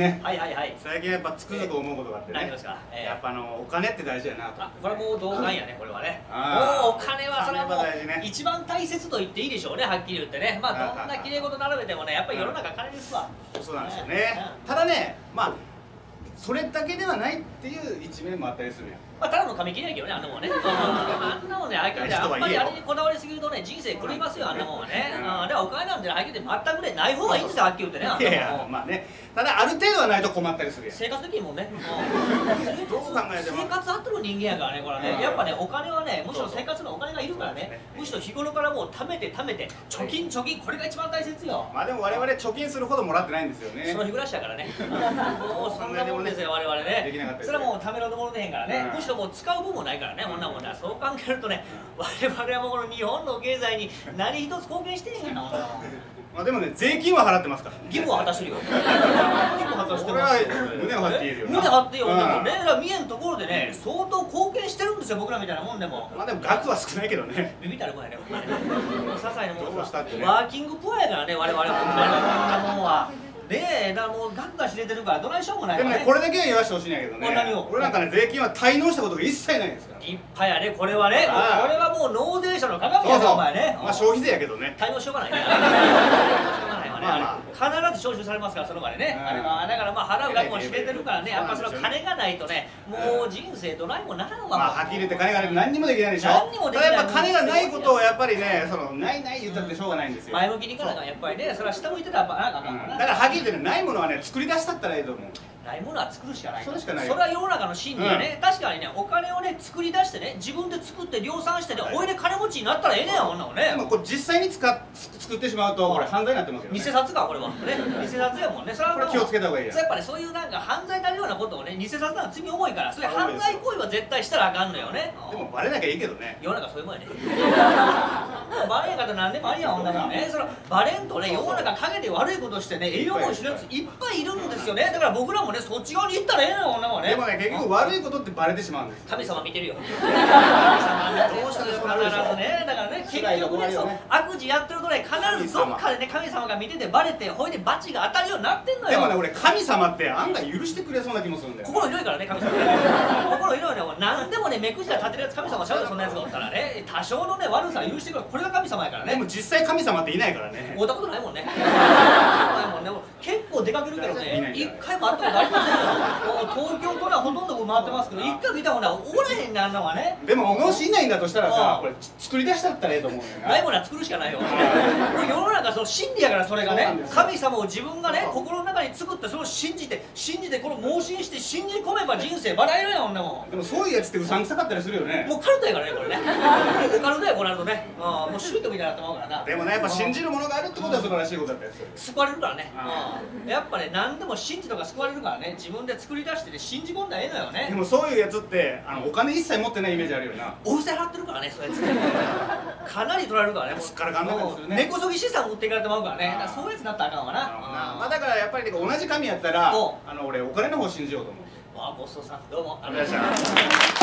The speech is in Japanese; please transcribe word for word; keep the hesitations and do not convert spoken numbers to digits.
ね。 はいはいはい。 最近やっぱつくづく思うことがあってね。 何ですか。 やっぱあのお金って大事やなと。 あ、これもう同感やね、これはね。 もうお金はそれはもう一番大切と言っていいでしょうね、はっきり言ってね。まあどんな綺麗事並べてもね、やっぱり世の中金ですわ。 そうなんですよね。ただね、まあそれだけではないっていう一面もあったりするやん。 まあただの紙切れやけどね、あんなもんね。あんなもんね、あんまりあれにこだわりすぎるとね、人生狂いますよ、あんなもんはね。でお金なんてはっきり言って全くね、ない方がいいんですよ、はっきり言ってね。 いやいや、まあね。ただある程度はないと困ったりするやん。 生活できんもんね。 どう考えても生活あってる人間やからね、これね。やっぱね、お金はね、むしろ生活のお金がいるからね。むしろ日頃からもう貯めて貯めて、貯金貯金、これが一番大切よ。 まあでも我々貯金するほどもらってないんですよね。 その日暮らしやからね。もうそんなもんですよ、我々ね。それはもう貯めろのものでへんからね。むしろもう使う分もないからね、こんなもんな。そう考えるとね、我々はもうこの日本の経済に何一つ貢献してへんがな、こんなもん。 まあでもね、税金は払ってますから。 義務は果たしてるよ。義務果たしてます。 胸を張っているよ。 胸張ってよ。でもレーラ見えんところでね、相当貢献してるんですよ、僕らみたいなもんでも。 まあでも額は少ないけどね。 ビビたるもんやね、些細なもの。ワーキングプアやからね、我々は。こんなもんは。ねえ、だからもう額が知れてるからどないしようもないからね。 でもね、これだけは言わしてほしいんやけどね。俺なんかね、税金は滞納したことが一切ないんですから。 立派やね、これはね。これはもう納税者の鏡やぞ、お前ね。 まあ消費税やけどね。 滞納しようがないね。必ず徴収されますからその場でね。あれはだからまあ払う額も知れてるからね。やっぱその金がないとね、もう人生どないもならんわ。 まあはっきり言って金がないと何にもできないでしょ。 何にもできない。 やっぱ金がないことをやっぱりね、そのないない言ったってしょうがないんですよ。 前向きにいかなあかんやっぱりね。それは下向いてたらあかんからな。 だからはっきり言ってないものはね、作り出したったらいいと思う。 ないものは作るしかない。 それしかない。 それは世の中の真理やね。確かにね、お金をね作り出してね、自分で作って量産してね、おいで金持ちになったらええねん、こんなのね。 でもこれ実際に使っ作ってしまうとこれ犯罪になってますよね。 偽札かこれはね。偽札やもんね。それはこれ気をつけた方がいいや。 やっぱりそういうなんか犯罪になるようなことをね、偽札なら罪重いから、それ犯罪行為は絶対したらあかんのよね。 でもバレなきゃいいけどね。 世の中そういうもんやね。バレんかったら何でもありやん、女がね。そのバレんとね、世の中陰で悪いことしてね、栄養も知るやついっぱいいるんですよね。だから僕らもね、そっち側に行ったらええのよ、女もね。 でもね、結局悪いことってバレてしまうんです。 神様見てるよ。神様どうしたら必ずね、だからね、結局ね、そう悪事やってるとね、必ずどっかでね、神様が見ててバレて、ほいで罰が当たるようになってんのよ。 でもね、俺神様って案外許してくれそうな気もするんだよ。 心広いからね、神様。心広いね、何でもね、目くじら立てるやつ、神様ちゃうよ、そんなやつがおったらね、多少のね、悪さは許してくれる、これが神様やからね。 でも実際神様っていないからね。 会ったことないもんね。ないもんね。結構出かけるけどね、一回も会ったことありませんよ。東京都内はほとんど回ってますけど、一回見たことはおらへんね、あんなのはね。 でももしいないんだとしたらさ、これ作り出したったらええと思うんだよな。 ないものは作るしかないよ。世の中その真理やから、それがね、神様を自分がね、心の中に作ってそれを信じて信じてこれを盲信して信じ込めば人生バラ色やんなもん。 でもそういうやつってうさんくさかったりするよね。 もうカルトやからね、これね。オカルトやこれあるとね、もう宗教みたいになってまうからな。 でもね、やっぱ信じるものがあるってことは素晴らしいことだったりする。 救われるからね。やっぱね、何でも信じとか救われるからね、自分で作り出してね、信じ込んだらええのよね。 でもそういうやつってあのお金一切持ってないイメージあるよな。 お布施払ってるからね、そういうやつかなり取られるからね。 すっからかんだったりするね。 根こそぎ資産持っていかれてまうからね。そういうやつになったらあかんわな。 まあだからやっぱり同じ神やったら、あの俺お金の方信じようと思う。 あ、ごちそうさん、どうもありがとうございました。